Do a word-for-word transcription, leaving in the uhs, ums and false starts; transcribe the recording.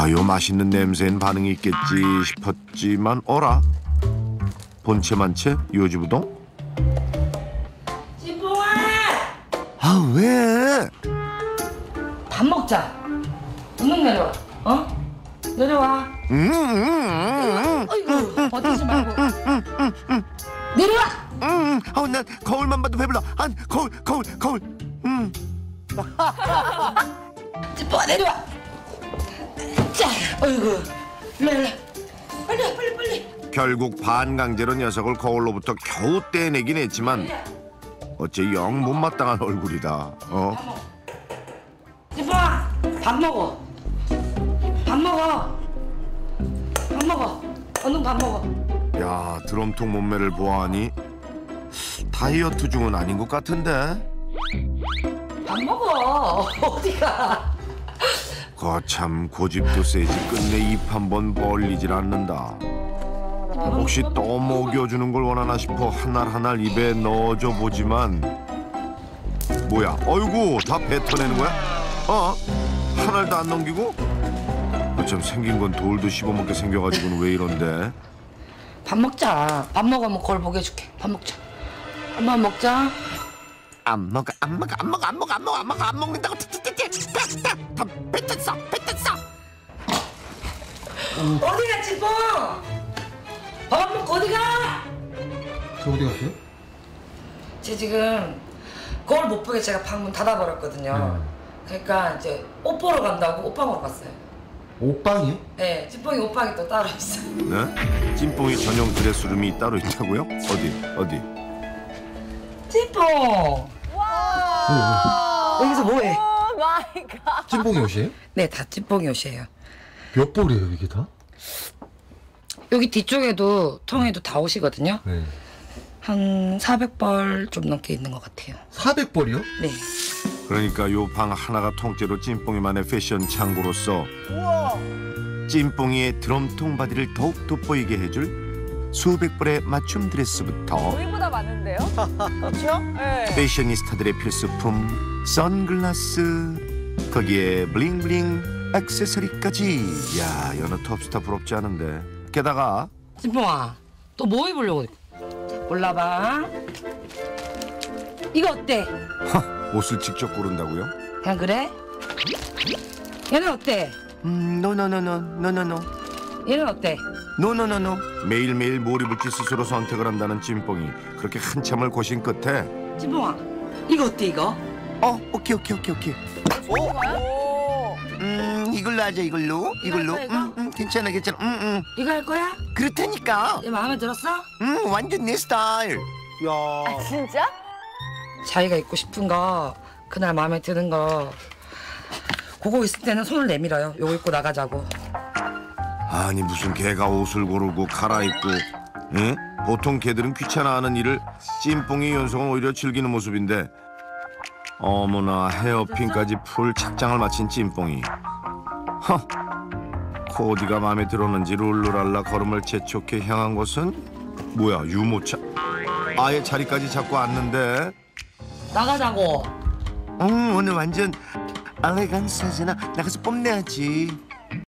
야, 요 맛있는 냄새엔 반응이 있겠지 싶었지만 어라? 본체만 채 요지부동? 진봉아! 아, 왜? 밥 먹자. 얼른 내려와. 어? 내려와. 음, 음, 음, 어이구, 버티지 말고. 내려와! 음, 어, 난 거울만 봐도 배불러. 아, 거울, 거울, 거울. 음. 진봉아, 내려와. 자, 어이구. 일로, 일로. 빨리 와, 빨리, 빨리. 결국 반강제로 녀석을 거울로부터 겨우 떼내긴 했지만 어째 영 못마땅한 얼굴이다. 어? 진봉아, 밥 먹어. 밥 먹어. 밥 먹어. 얼른 밥 먹어. 야, 드럼통 몸매를 보아하니 다이어트 중은 아닌 것 같은데. 밥 먹어. 어디가? 거참 고집도 세지 끝내 입 한 번 벌리질 않는다. 혹시 또 먹여주는 걸 원하나 싶어 한알 한알 입에 넣어줘 보지만 뭐야? 어이구, 다 뱉어내는 거야? 어? 한 알도 안 넘기고? 어쩜 생긴 건 돌도 씹어먹게 생겨가지고는 왜 이런데? 밥 먹자. 밥 먹으면 거울 보게 해줄게. 밥 먹자. 한번 먹자. 안 먹어, 안 먹어, 안 먹어, 안 먹어, 안 먹어, 안 먹어, 안 먹는다고 다 뱉었어, 뱉었어. 어디가 진봉? 밥 먹고 어디가? 저 어디 갔어요? 쟤 지금 거울 못 보게 제가 방문 닫아버렸거든요. 그러니까 이제 옷 보러 간다고 옷방으로 갔어요. 옷방이요? 네, 진봉이 옷방이 또 따로 있어요. 네? 찐뽕이 전용 드레스룸이 따로 있다고요? 어디, 어디? 진봉! 여기서 뭐해? 오 마이 갓. 찐봉이 옷이에요? 네, 다 진봉이 옷이에요. 몇 벌이에요 이게 다? 여기 뒤쪽에도 통에도 다 옷이거든요. 네. 한 사백 벌 좀 넘게 있는 것 같아요. 사백 벌이요? 네. 그러니까 요 방 하나가 통째로 찐뽕이만의 패션 창고로서 우와. 찐뽕이의 드럼통 바디를 더욱 돋보이게 해줄 수백 벌의 맞춤 드레스부터 우리보다 많은데요? 그렇죠? 네. 패셔니스타들의 필수품 선글라스, 거기에 블링블링 액세서리까지. 야, 여느 톱스타 부럽지 않은데. 게다가 진봉아, 또 뭐 입으려고? 골라봐. 이거 어때? 허, 옷을 직접 고른다고요? 그냥 그래? 얘는 어때? 음, 노노노노, 노노노, 얘는 어때? 노노노노. 매일매일 뭘 입을지 스스로 선택을 한다는 찐뽕이 그렇게 한참을 고심 끝에 진봉아, 이거 어때 이거? 어, 오케이 오케이 오케이 오케이. 오. 음, 이걸로 하자. 이걸로 이걸로. 이거? 음, 음, 괜찮아 괜찮아. 음, 음. 이거 할 거야? 그렇다니까. 얘 마음에 들었어? 음, 완전 내 스타일. 아 진짜? 자기가 입고 싶은 거, 그날 마음에 드는 거, 그거 있을 때는 손을 내밀어요. 요거 입고 나가자고. 아니 무슨 개가 옷을 고르고 갈아입고, 응? 보통 개들은 귀찮아하는 일을 찐뽕이 연속은 오히려 즐기는 모습인데 어머나 헤어핀까지 풀 착장을 마친 찐뽕이. 허, 코디가 마음에 들었는지 룰루랄라 걸음을 재촉해 향한 곳은 뭐야, 유모차. 아예 자리까지 잡고 앉는데. 나가자고. 음, 오늘 완전 엘레강스하잖아. 나가서 뽐내야지.